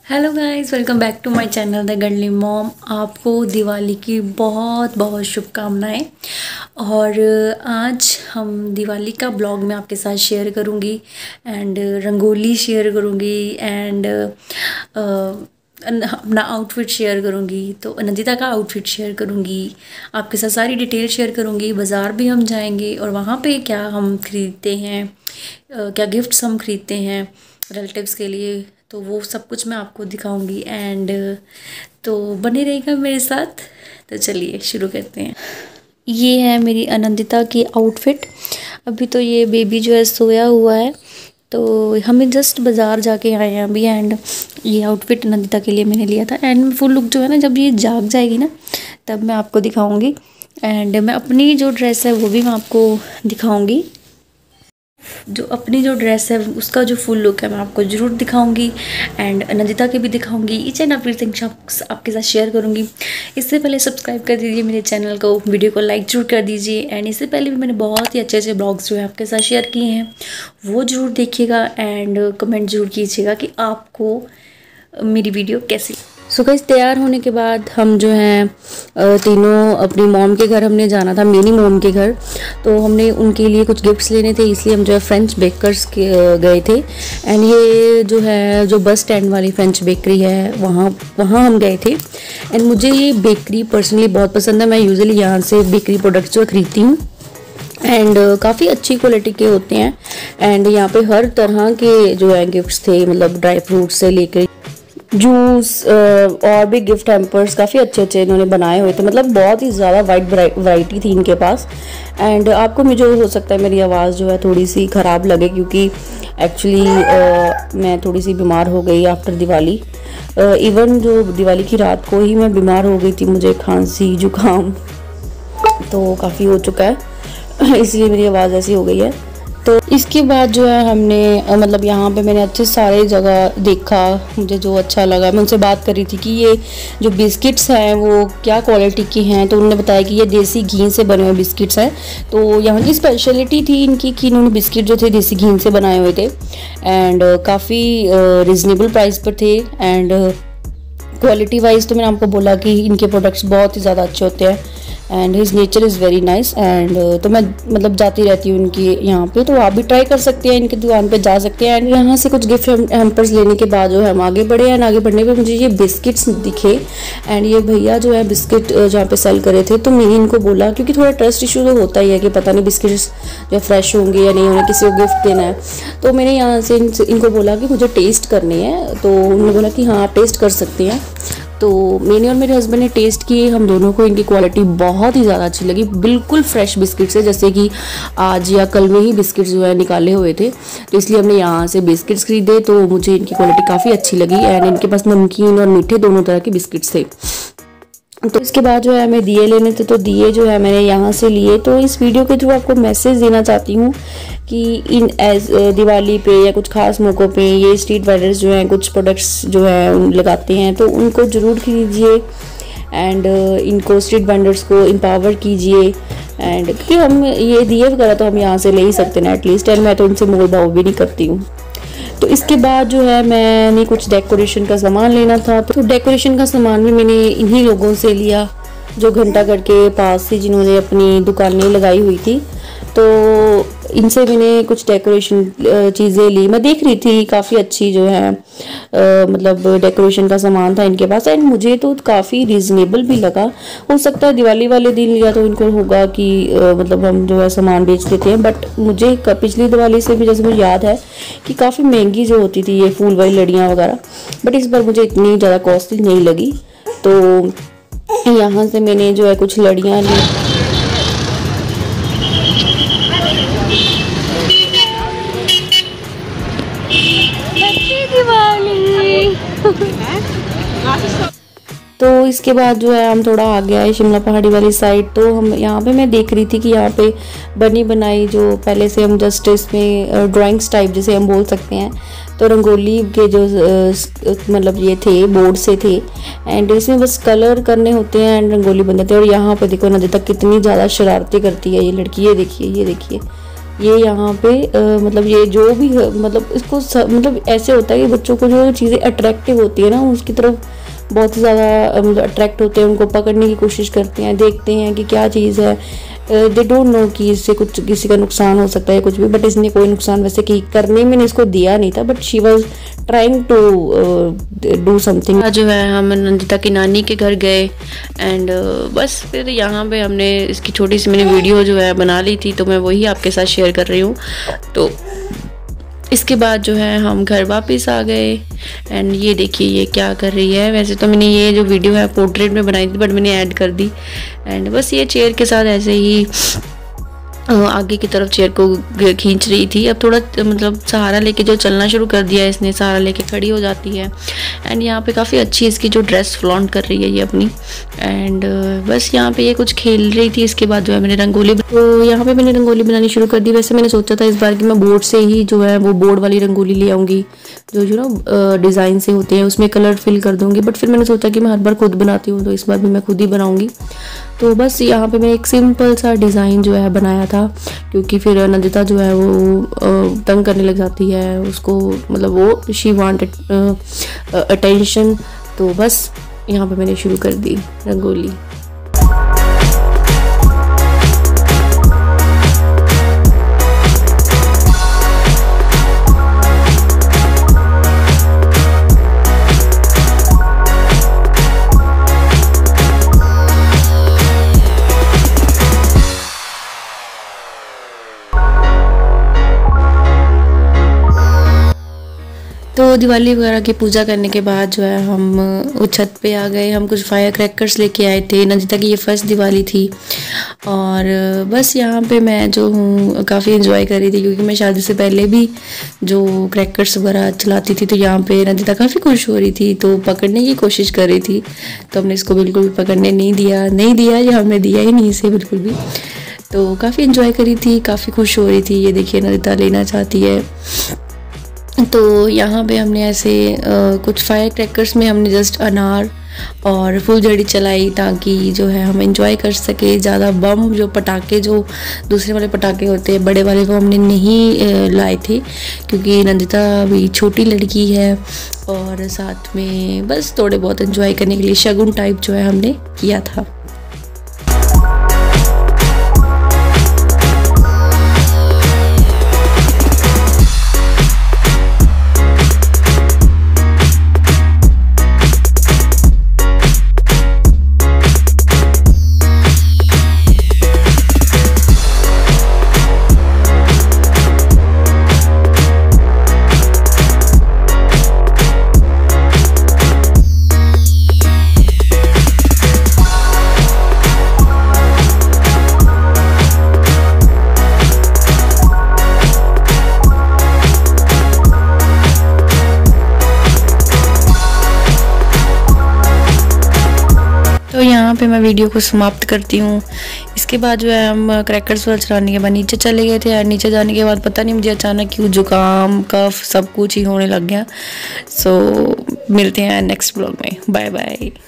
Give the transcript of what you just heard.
Hello guys, welcome back to my channel the girly mom. आपको दिवाली की बहुत बहुत शुभकामनाएं। और आज हम दिवाली का ब्लॉग मैं आपके साथ शेयर करूंगी एंड रंगोली शेयर करूंगी एंड अपना आउटफिट शेयर करूंगी। तो नंदिता का आउटफिट शेयर करूंगी, आपके साथ सारी डिटेल शेयर करूंगी। बाज़ार भी हम जाएंगे और वहाँ पे क्या हम खरीदते हैं, क्या गिफ्ट्स हम खरीदते हैं रिलेटिव्स के लिए, तो वो सब कुछ मैं आपको दिखाऊंगी। एंड तो बने रहेगा मेरे साथ। तो चलिए शुरू करते हैं। ये है मेरी अनंदिता की आउटफिट। अभी तो ये बेबी जो है सोया हुआ है, तो हमें जस्ट बाज़ार जाके आए हैं अभी। एंड ये आउटफिट अनंदिता के लिए मैंने लिया था। एंड फुल लुक जो है ना, जब ये जाग जाएगी ना तब मैं आपको दिखाऊंगी। एंड मैं अपनी जो ड्रेस है वो भी मैं आपको दिखाऊंगी। जो अपनी जो ड्रेस है उसका जो फुल लुक है मैं आपको ज़रूर दिखाऊंगी एंड अनंदिता के भी दिखाऊंगी। ईच एंड एवरीथिंग आपके साथ शेयर करूंगी। इससे पहले सब्सक्राइब कर दीजिए मेरे चैनल को, वीडियो को लाइक जरूर कर दीजिए। एंड इससे पहले भी मैंने बहुत ही अच्छे अच्छे ब्लॉग्स जो है आपके साथ शेयर किए हैं, वो ज़रूर देखिएगा एंड कमेंट ज़रूर कीजिएगा कि आपको मेरी वीडियो कैसी। सो गाइस, तैयार होने के बाद हम जो हैं तीनों अपनी मॉम के घर हमने जाना था, मेरी मॉम के घर। तो हमने उनके लिए कुछ गिफ्ट्स लेने थे, इसलिए हम जो है फ्रेंच बेकर्स के गए थे। एंड ये जो है जो बस स्टैंड वाली फ्रेंच बेकरी है वहाँ हम गए थे। एंड मुझे ये बेकरी पर्सनली बहुत पसंद है। मैं यूजुअली यहाँ से बेकरी प्रोडक्ट्स जो खरीदती हूँ एंड काफ़ी अच्छी क्वालिटी के होते हैं। एंड यहाँ पे हर तरह के जो है गिफ्ट्स थे, मतलब ड्राई फ्रूट से लेकर जूस और भी गिफ्ट हैम्पर्स काफ़ी अच्छे अच्छे इन्होंने बनाए हुए थे। मतलब बहुत ही ज़्यादा वाइड वैरायटी थी इनके पास। एंड आपको मुझे हो सकता है मेरी आवाज़ जो है थोड़ी सी ख़राब लगे, क्योंकि एक्चुअली मैं थोड़ी सी बीमार हो गई आफ्टर दिवाली। इवन जो दिवाली की रात को ही मैं बीमार हो गई थी, मुझे खांसी जुकाम तो काफ़ी हो चुका है, इसलिए मेरी आवाज़ ऐसी हो गई है। तो इसके बाद जो है हमने मतलब यहाँ पे मैंने अच्छे सारे जगह देखा, मुझे जो अच्छा लगा। मैं उनसे बात कर रही थी कि ये जो बिस्किट्स हैं वो क्या क्वालिटी की हैं, तो उन्होंने बताया कि ये देसी घी से बने हुए बिस्किट्स हैं। तो यहाँ की स्पेशलिटी थी इनकी कि इन्होंने बिस्किट जो थे देसी घी से बनाए हुए थे एंड काफ़ी रिजनेबल प्राइस पर थे। एंड क्वालिटी वाइज तो मैंने आपको बोला कि इनके प्रोडक्ट्स बहुत ही ज़्यादा अच्छे होते हैं and his nature is very nice. And तो मैं मतलब जाती रहती हूँ इनकी यहाँ पे, तो आप भी ट्राई कर सकते हैं, इनकी दुकान पे जा सकते हैं। एंड यहाँ से कुछ गिफ्ट हैम्पर्स लेने के बाद जो है हम आगे बढ़े। एंड आगे बढ़ने पे मुझे ये बिस्किट्स दिखे। एंड ये भैया जो है बिस्किट जहाँ पे सेल करे थे, तो मैंने इनको बोला, क्योंकि थोड़ा ट्रस्ट इशू तो होता ही है कि पता नहीं बिस्किट्स जो फ्रेश होंगे या नहीं, उन्हें किसी को गिफ्ट देना है। तो मैंने यहाँ से इनको बोला कि मुझे टेस्ट करनी है, तो उन्होंने बोला कि हाँ आप टेस्ट कर सकती हैं। तो मैंने और मेरे हस्बैंड ने टेस्ट किए, हम दोनों को इनकी क्वालिटी बहुत ही ज़्यादा अच्छी लगी। बिल्कुल फ्रेश बिस्किट्स है, जैसे कि आज या कल में ही बिस्किट्स जो है निकाले हुए थे, तो इसलिए हमने यहाँ से बिस्किट्स खरीदे। तो मुझे इनकी क्वालिटी काफ़ी अच्छी लगी एंड इनके पास नमकीन और मीठे दोनों तरह के बिस्किट्स थे। तो इसके बाद जो है हमें दिए लेने थे, तो दिए जो है मैंने यहाँ से लिए। तो इस वीडियो के थ्रू आपको मैसेज देना चाहती हूँ कि इन दिवाली पे या कुछ खास मौक़ों पे ये स्ट्रीट वेंडर्स जो हैं कुछ प्रोडक्ट्स जो है लगाते हैं, तो उनको ज़रूर खरीदिए एंड इनको स्ट्रीट वेंडर्स को एम्पावर कीजिए। एंड क्योंकि हम ये दिए वगैरह तो हम यहाँ से ले ही सकते हैं एटलीस्ट, एंड मैं तो इनसे मोल भाव भी नहीं करती हूँ। तो इसके बाद जो है मैंने कुछ डेकोरेशन का सामान लेना था, तो डेकोरेशन का सामान भी मैंने इन्हीं लोगों से लिया जो घंटा घर के पास से जिन्होंने अपनी दुकानें लगाई हुई थी। तो इनसे मैंने कुछ डेकोरेशन चीज़ें ली। मैं देख रही थी काफ़ी अच्छी जो है मतलब डेकोरेशन का सामान था इनके पास एंड मुझे तो काफ़ी रीज़नेबल भी लगा। हो सकता है दिवाली वाले दिन लिया तो इनको होगा कि मतलब हम जो है सामान बेच देते हैं, बट मुझे पिछली दिवाली से भी जैसे मुझे याद है कि काफ़ी महंगी जो होती थी ये फूल वाली लड़ियाँ वगैरह, बट इस बार मुझे इतनी ज़्यादा कॉस्टली नहीं लगी। तो यहाँ से मैंने जो है कुछ लड़ियाँ ली। तो इसके बाद जो है हम थोड़ा आगे आए शिमला पहाड़ी वाली साइड। तो हम यहाँ पे मैं देख रही थी कि यहाँ पे बनी बनाई जो पहले से हम जस्ट इसमें ड्राइंग्स टाइप जिसे हम बोल सकते हैं, तो रंगोली के जो मतलब ये थे बोर्ड से थे एंड इसमें बस कलर करने होते हैं एंड रंगोली बन जाती है। और यहाँ पे देखो नंदिता कितनी ज़्यादा शरारतें करती है ये लड़की, ये देखिए ये यहाँ पे मतलब ये जो भी मतलब इसको मतलब ऐसे होता है कि बच्चों को जो चीज़ें अट्रैक्टिव होती है ना उसकी तरफ बहुत ही ज़्यादा मतलब अट्रैक्ट होते हैं, उनको पकड़ने की कोशिश करते हैं, देखते हैं कि क्या चीज़ है। दे डोंट नो कि इससे कुछ किसी का नुकसान हो सकता है कुछ भी, बट इसने कोई नुकसान वैसे कि करने में इसको दिया नहीं था, but she was trying to do something. जो है हम नंदिता की नानी के घर गए एंड बस फिर यहाँ पे हमने इसकी छोटी सी मैंने वीडियो जो है बना ली थी, तो मैं वही आपके साथ शेयर कर रही हूँ। तो इसके बाद जो है हम घर वापस आ गए एंड ये देखिए ये क्या कर रही है। वैसे तो मैंने ये जो वीडियो है पोर्ट्रेट में बनाई थी, बट मैंने ऐड कर दी एंड बस ये चेयर के साथ ऐसे ही आगे की तरफ चेयर को खींच रही थी। अब थोड़ा मतलब सहारा लेके जो चलना शुरू कर दिया है इसने, सहारा लेके खड़ी हो जाती है एंड यहाँ पे काफ़ी अच्छी इसकी जो ड्रेस फ्लॉन्ट कर रही है ये अपनी। एंड बस यहाँ पे ये कुछ खेल रही थी। इसके बाद जो है मैंने रंगोली, तो यहाँ पे मैंने रंगोली बनानी शुरू कर दी। वैसे मैंने सोचा था इस बार कि मैं बोर्ड से ही जो है वो बोर्ड वाली रंगोली ले आऊँगी, जो ना डिज़ाइन से होते हैं, उसमें कलर फिल कर दूँगी, बट फिर मैंने सोचा कि मैं हर बार खुद बनाती हूँ तो इस बार भी मैं खुद ही बनाऊँगी। तो बस यहाँ पे मैं एक सिंपल सा डिज़ाइन जो है बनाया था, क्योंकि फिर नंदिता जो है वो तंग करने लग जाती है उसको, मतलब वो शी वांटेड अटेंशन। तो बस यहाँ पे मैंने शुरू कर दी रंगोली। तो दिवाली वगैरह की पूजा करने के बाद जो है हम छत पे आ गए। हम कुछ फायर क्रैकर्स लेके आए थे। नंदिता की ये फर्स्ट दिवाली थी और बस यहाँ पे मैं जो हूँ काफ़ी एंजॉय कर रही थी, क्योंकि मैं शादी से पहले भी जो क्रैकर्स वगैरह चलाती थी, तो यहाँ पे नंदिता काफ़ी खुश हो रही थी, तो पकड़ने की कोशिश कर रही थी। तो हमने इसको बिल्कुल भी पकड़ने नहीं दिया या हमने दिया ही नहीं इसे बिल्कुल भी। तो काफ़ी एंजॉय करी थी, काफ़ी खुश हो रही थी। ये देखिए नंदिता लेना चाहती है। तो यहाँ पे हमने ऐसे कुछ फायर क्रैकर्स में हमने जस्ट अनार और फुलझड़ी चलाई, ताकि जो है हम एंजॉय कर सके। ज़्यादा बम जो पटाखे जो दूसरे वाले पटाखे होते हैं बड़े वाले, वो हमने नहीं लाए थे, क्योंकि नंदिता भी छोटी लड़की है और साथ में बस थोड़े बहुत एंजॉय करने के लिए शगुन टाइप जो है हमने किया था। तो यहाँ पे मैं वीडियो को समाप्त करती हूँ। इसके बाद जो है हम क्रैकर्स वगैरह चलाने के बाद नीचे चले गए थे, और नीचे जाने के बाद पता नहीं मुझे अचानक क्यों जुकाम कफ सब कुछ ही होने लग गया। सो मिलते हैं नेक्स्ट ब्लॉग में। Bye bye.